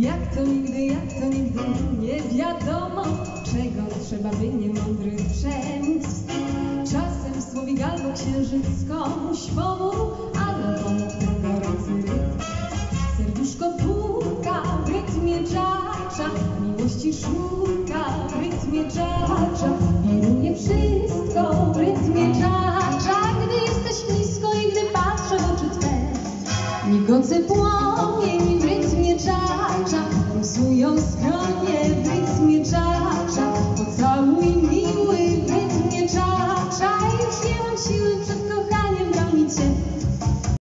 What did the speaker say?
Jak to nigdy nie wiadomo, czego trzeba by niemądrych przemóc. Czasem słowik albo księżyc komuś pomógł, albo pomógł ten gorący rytm. Serduszko puka w rytmie dżacza, miłości szuka w rytmie dżacza.